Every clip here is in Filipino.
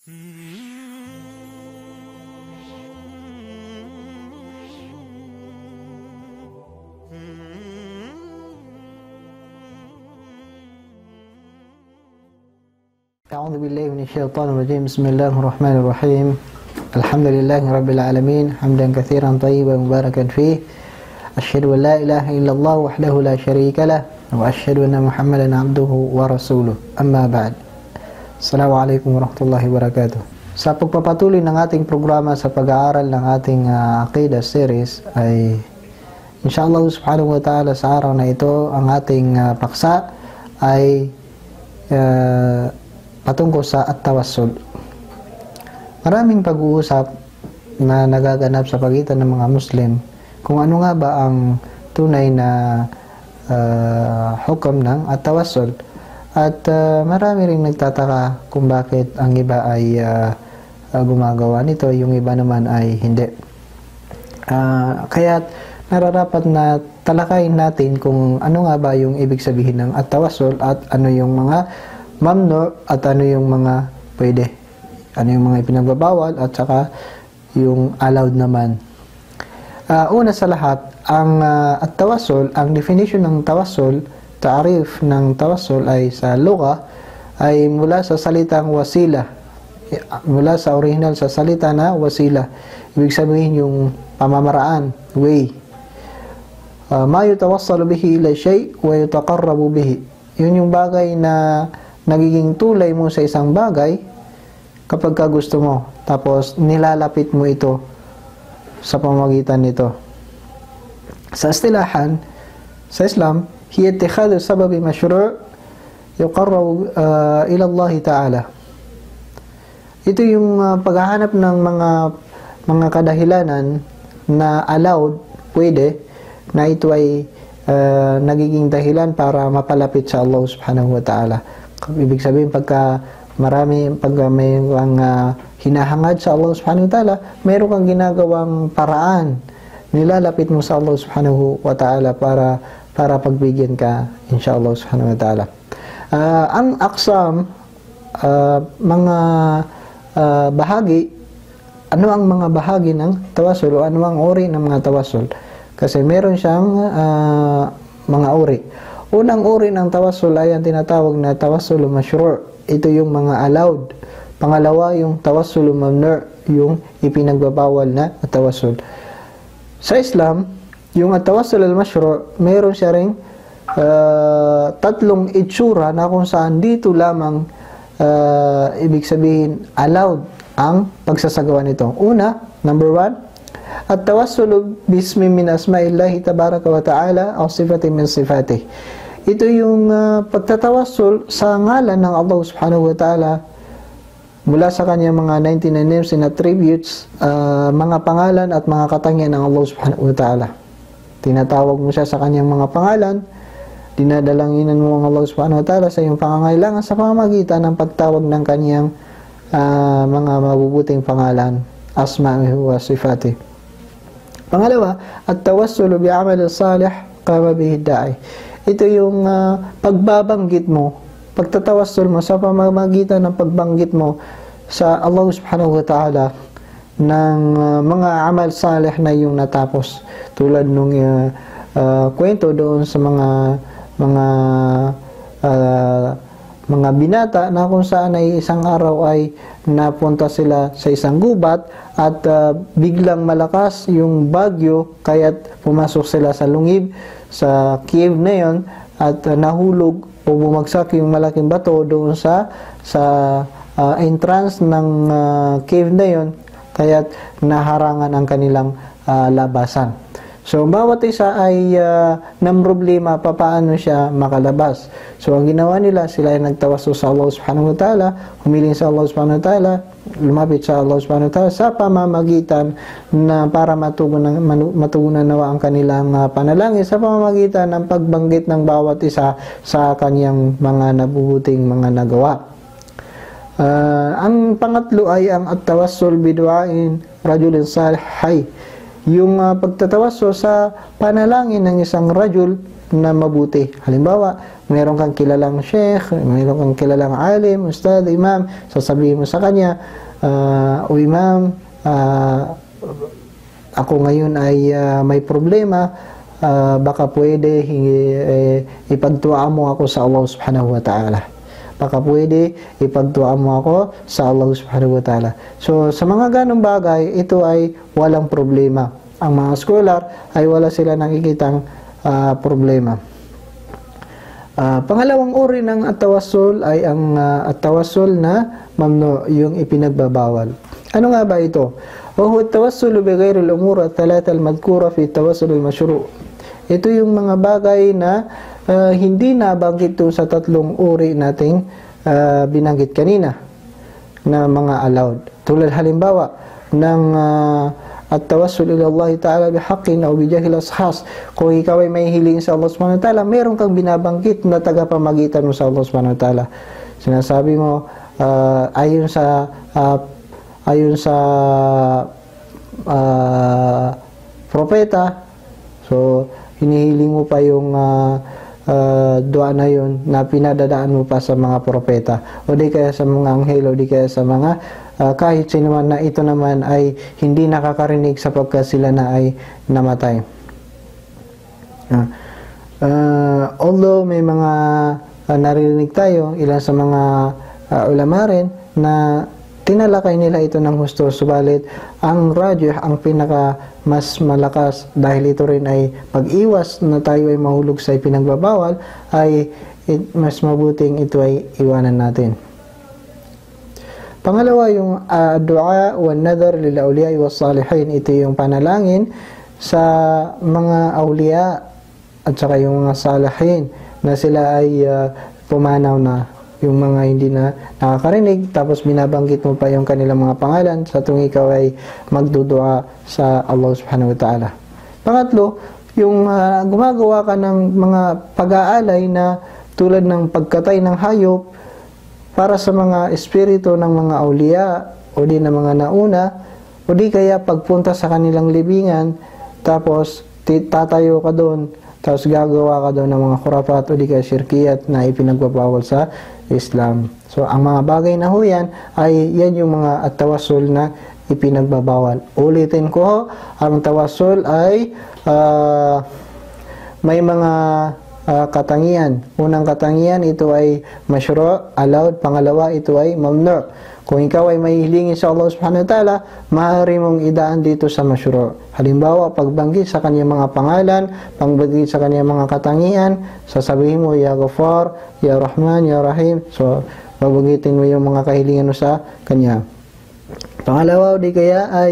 أعوذ بالله من الشيطان الرجيم. بسم الله الرحمن الرحيم. الحمد لله رب العالمين حمدا كثيرا طيبا مباركا فيه. أشهد أن لا إله إلا الله وحده لا شريك له وأشهد أن محمدا عبده ورسوله. أما بعد. Assalamualaikum warahmatullahi wabarakatuh. Sa pagpapatuloy ng ating programa sa pag-aaral ng ating Aqidah series ay insyaAllah subhanahu wa ta'ala sa araw na ito ang ating paksa ay patungkol sa Tawassul. Maraming pag-uusap na nagaganap sa pagitan ng mga Muslim kung ano nga ba ang tunay na hukom ng Tawassul. At marami ring nagtataka kung bakit ang iba ay gumagawa nito, yung iba naman ay hindi. Kaya nararapat na talakayin natin kung ano nga ba yung ibig sabihin ng Tawassul at ano yung mga mamnu at ano yung mga pwede, ano yung mga ipinagbabawal at saka yung allowed naman. Una sa lahat, ang Tawassul, ang definition ng Tawassul, ta'arif ng Tawassul ay sa lugha ay mula sa salitang wasila, mula sa original sa salita na wasila, ibig sabihin yung pamamaraan, way. Ma yutawassalu bihi ila shay wa yutaqarrabu bihi, yun yung bagay na nagiging tulay mo sa isang bagay kapag ka gusto mo, tapos nilalapit mo ito sa pamamagitan nito. Sa istilahan sa Islam, hiya ittikhadhu sababi mashru' yuqarrabu ila Allah Ta'ala. Ito yung paghahanap ng mga kadahilanan na allowed, pwede, na ito ay nagiging dahilan para mapalapit sa Allah Subhanahu wa Ta'ala. Ibig sabihin, pagka may hinahangad sa Allah Subhanahu wa Ta'ala, mayroon kang ginagawang paraan, nilalapit mo sa Allah Subhanahu wa Ta'ala para pagbigyan ka, insyaAllah Subhanahu wa Ta'ala. Ang aksam, mga bahagi, ano ang mga bahagi ng Tawassul o ano ang uri ng mga Tawassul? Kasi meron siyang mga uri. Unang uri ng Tawassul ay ang tinatawag na Tawassul mashru'. Ito yung mga allowed. Pangalawa, yung Tawassul mamnu', yung ipinagbabawal na Tawassul. Sa Islam, yung Tawassul al-mashru', meron siya ring tatlong itsura na kung saan dito lamang ibig sabihin allowed ang pagsasagawa nito. Una, number 1, at-tawassulu bismi min asma'illahi tabaraka wa ta'ala aw sifatin min sifatih. Ito yung pagtatawassul sa ngalan ng Allah Subhanahu wa Ta'ala mula sa kanyang mga 99 names and attributes, mga pangalan at mga katangian ng Allah Subhanahu wa Ta'ala. Tinatawag mo siya sa kanyang mga pangalan, dinadalanginan mo ang Allah Subhanahu wa Ta'ala sa iyong pangangailangan sa pamamagitan ng pagtawag ng kanyang mga mabubuting pangalan, asma'ihi wa sifatih. Pangalawa, at-tawassulu bi'amal salih qama bihi da'i. Ito yung pagbabanggit mo, pagtatawassul mo sa pamamagitan ng pagbanggit mo sa Allah Subhanahu wa Ta'ala ng mga amal salih na yung natapos. Tulad nung kwento doon sa mga binata na kung saan ay isang araw ay napunta sila sa isang gubat at biglang malakas yung bagyo kaya't pumasok sila sa lungib sa cave na yon at nahulog o bumagsak yung malaking bato doon sa entrance ng cave na yon kaya't naharangan ang kanilang labasan. So, bawat isa ay namroblema paano siya makalabas. So, ang ginawa nila, sila ay nagtawassul sa Allah Subhanahu wa Ta'ala, humiling sa Allah Subhanahu wa Ta'ala, lumapit sa Allah Subhanahu wa Ta'ala sa pamamagitan na para matugunan nawa ang kanilang panalangin sa pamamagitan ng pagbanggit ng bawat isa sa kanyang mga nabubuting mga nagawa. Ang pangatlo ay ang at-tawassul bidu'ain rajulin salih hayy. yung pagtatawassul sa panalangin ng isang rajul na mabuti. Halimbawa, mayroon kang kilalang sheikh, mayroon kang kilalang alim, ustad, imam, sasabihin mo sa kanya, o imam, ako ngayon ay may problema, baka pwede ipagtuwa mo ako sa Allah subhanahu wa ta'ala. Baka pwede ipagtuwa mo ako sa Allah subhanahu wa ta'ala. So, sa mga ganong bagay, ito ay walang problema. Ang mga scholar ay wala sila nakikitang problema. Pangalawang uri ng at-tawassul ay ang at-tawassul na mamnu, yung ipinagbabawal. Ano nga ba ito? وهو التوسل بغير الأمور الثلاثة المذكورة في التوسل المشروع. Ito yung mga bagay na hindi nabanggit sa tatlong uri nating binanggit kanina na mga allowed. Tulad halimbawa ng at-tawassul ila Allah Ta'ala bihaqqin o bijahil ashas. Kung ikaw ay may hiling sa Allah Subhanahu wa Ta'ala, meron kang binabanggit na tagapamagitan mo sa Allah Subhanahu wa Ta'ala. Sinasabi mo ayon sa propeta, so hinihiling mo pa yung dua na yun na pinadadaan mo pa sa mga propeta o di kaya sa mga anghel o di kaya sa mga kahit sino man na ito naman ay hindi nakakarinig sapagkat sila na ay namatay. Although may mga narinig tayo, ilan sa mga ulama rin na tinalakay nila ito ng husto, subalit ang rajih, ang pinaka mas malakas dahil ito rin ay pag-iwas na tayo ay mahulog sa ipinagbabawal, ay mas mabuting ito ay iwanan natin. Pangalawa, yung dua wa nadhar lil awliya wa salihin. Ito yung panalangin sa mga awliya at saka yung mga salihin na sila ay pumanaw na, yung mga hindi na nakakarinig, tapos binabanggit mo pa yung kanilang mga pangalan sa tuwing ikaw ay magdudua sa Allah subhanahu wa ta'ala. Pangatlo, yung gumagawa ka ng mga pag-aalay na tulad ng pagkatay ng hayop para sa mga espiritu ng mga awliya o di na mga nauna, o di kaya pagpunta sa kanilang libingan, tapos tatayo ka doon, tapos gagawa ka doon ng mga khurafat o di kaya syirkiyat na ipinagbabawal sa Islam. So, ang mga bagay na ho yan, ay yan yung mga at-tawassul na ipinagbabawal. Ulitin ko, ang tawassul ay may mga katangian. Unang katangian, ito ay masyru', allowed. Pangalawa, ito ay mamnu'. Kung ikaw ay may hilingin sa Allah subhanahu wa ta'ala, maaari mong idaan dito sa masyru'. Halimbawa, pagbanggit sa kanyang mga pangalan, pagbanggit sa kanyang mga katangian, sasabihin mo, Ya Ghafar, Ya Rahman, Ya Rahim. So, babanggitin mo yung mga kahilingan mo sa kanya. Pangalawa, di kaya ay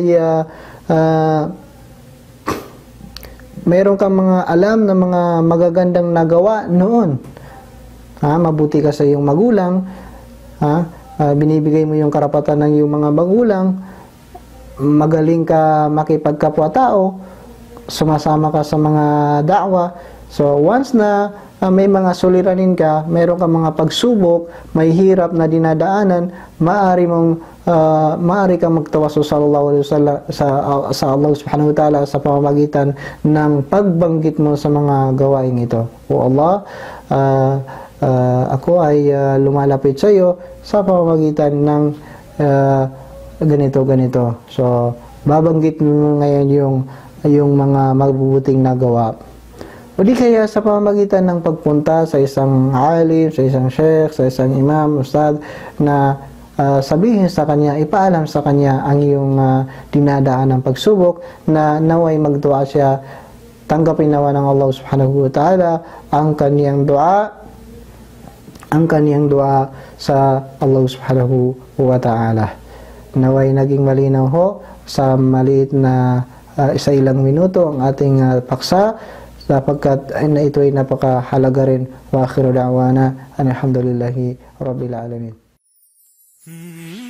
mayroon kang mga alam na mga magagandang nagawa noon. Mabuti ka sa iyong magulang, binibigay mo yung karapatan ng iyong mga magulang, magaling ka makipagkapwa-tao, sumasama ka sa mga da'wa. So, once na may mga suliranin ka, mayroon ka mga pagsubok, may hirap na dinadaanan, maaari kang magtawassul sallallahu alaihi wasallam sa Allah subhanahu wa ta'ala sa pamamagitan ng pagbanggit mo sa mga gawain ito. O Allah, ako ay lumalapit sa iyo sa pamamagitan ng ganito. So, babanggit mo ngayon yung mga mabubuting nagawa. O di kaya sa pamamagitan ng pagpunta sa isang alim, sa isang sheikh, sa isang imam, ustad, na sabihin sa kanya, ipaalam sa kanya ang iyong dinadaan ng pagsubok, na naway magdua siya, tanggapin nawa ng Allah subhanahu wa ta'ala ang kaniyang dua sa Allah subhanahu wa ta'ala. Naway naging malinaw ho sa maliit na isa ilang minuto ang ating paksa, sapagkat ito ay napakahalaga rin. Wa akhiru da'wana alhamdulillahi rabbil alamin.